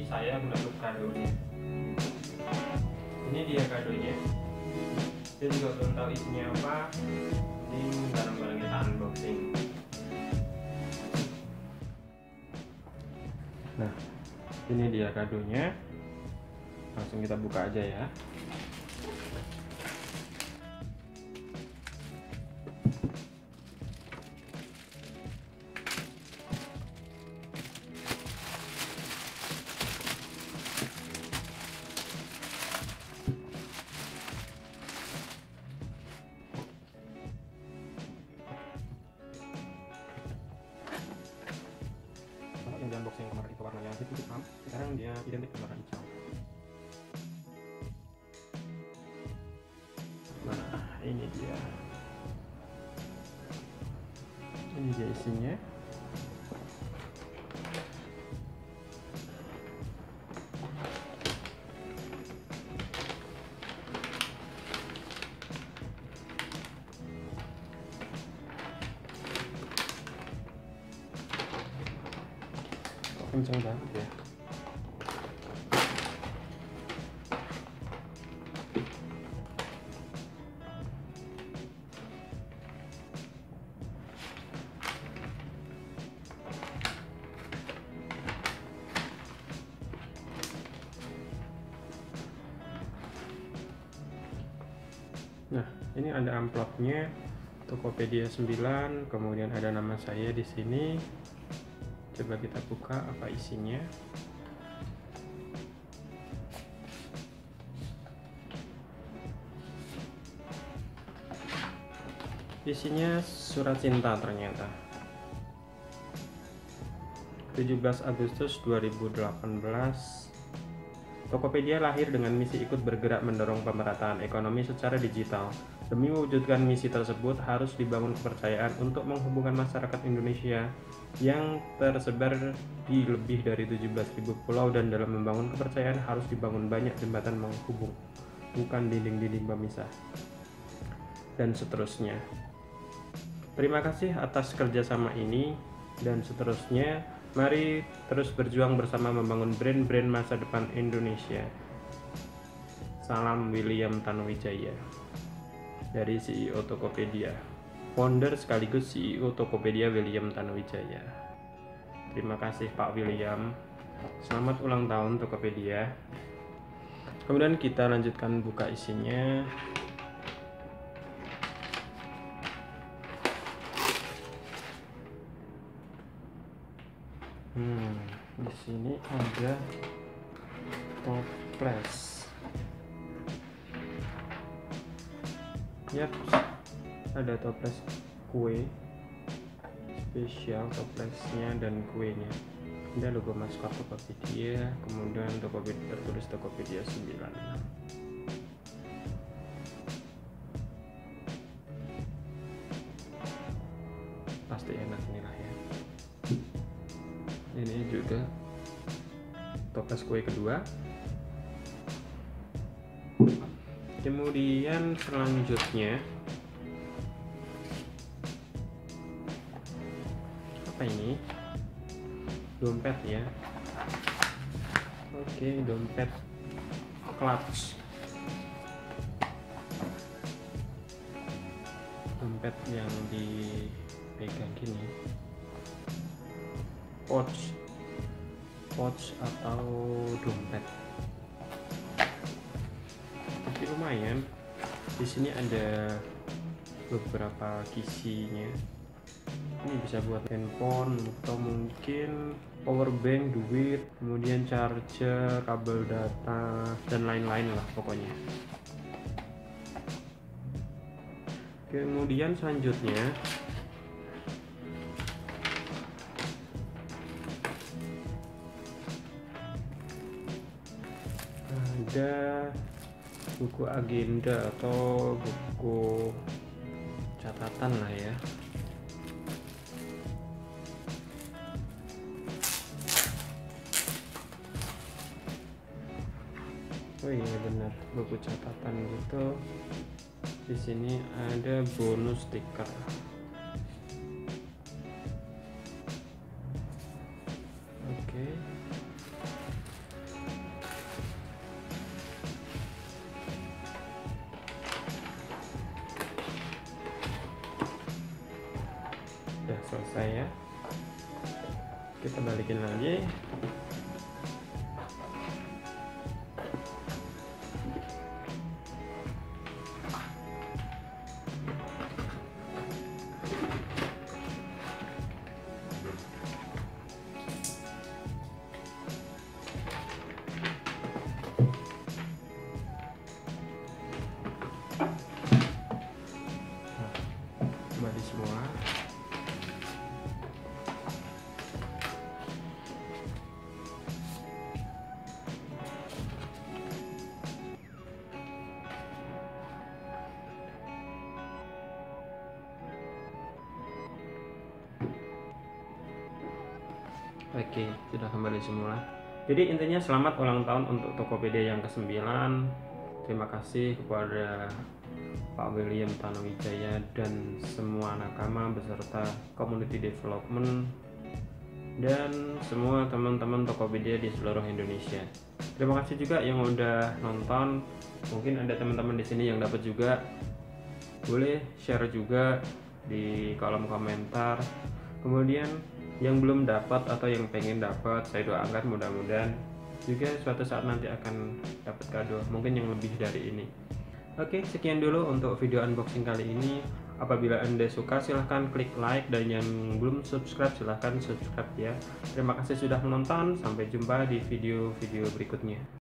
saya menutup kadonya. Ini dia kadonya. Saya juga belum tahu isinya apa. Ini barang-barang kita unboxing. Nah, ini dia kadonya. Langsung kita buka aja ya. Yang di unboxing kemarin itu warnanya hitam, sekarang dia identik dengan warna hijau. Nah, ini dia isinya. Kenceng banget ya. Nah, ini ada amplopnya Tokopedia 9, kemudian ada nama saya di sini. Coba kita buka apa isinya. Isinya surat cinta ternyata. 17 Agustus 2018. Tokopedia lahir dengan misi ikut bergerak mendorong pemerataan ekonomi secara digital. Demi mewujudkan misi tersebut harus dibangun kepercayaan untuk menghubungkan masyarakat Indonesia yang tersebar di lebih dari 17.000 pulau, dan dalam membangun kepercayaan harus dibangun banyak jembatan menghubung, bukan dinding-dinding pemisah, dan seterusnya. Terima kasih atas kerjasama ini dan seterusnya. Mari terus berjuang bersama membangun brand-brand masa depan Indonesia. Salam William Tanuwijaya dari CEO Tokopedia, founder sekaligus CEO Tokopedia William Tanuwijaya. Terima kasih Pak William. Selamat ulang tahun Tokopedia. Kemudian kita lanjutkan buka isinya. Di sini ada toples. Yap, ada toples kue spesial, toplesnya dan kuenya. Ada logo maskot Tokopedia, kemudian Tokopedia tertulis Tokopedia 9. Pasti enak nih lah ya. Ini juga toples kue kedua. Kemudian selanjutnya apa ini? Dompet ya. Oke, dompet clutch. Dompet yang dipegang gini. Pouch atau dompet. Tapi lumayan. Di sini ada beberapa kisinya. Ini bisa buat handphone atau mungkin power bank, duit, kemudian charger, kabel data, dan lain-lain lah pokoknya. Kemudian selanjutnya ada buku agenda atau buku catatan lah ya. Oh iya benar, buku catatan gitu. Di sini ada bonus stiker. Oke. selesai ya. Kita balikin lagi. Kembali semua. Oke, sudah kembali semula. Jadi intinya selamat ulang tahun untuk Tokopedia yang ke-9. Terima kasih kepada Pak William Tanuwijaya dan semua nakama beserta community development dan semua teman-teman Tokopedia di seluruh Indonesia. Terima kasih juga yang udah nonton. Mungkin ada teman-teman di sini yang dapat juga. Boleh share juga di kolom komentar. Kemudian yang belum dapat atau yang pengen dapat, saya doakan mudah-mudahan juga suatu saat nanti akan dapat kado, mungkin yang lebih dari ini. Oke, sekian dulu untuk video unboxing kali ini. Apabila Anda suka silahkan klik like, dan yang belum subscribe silahkan subscribe ya. Terima kasih sudah menonton, sampai jumpa di video-video berikutnya.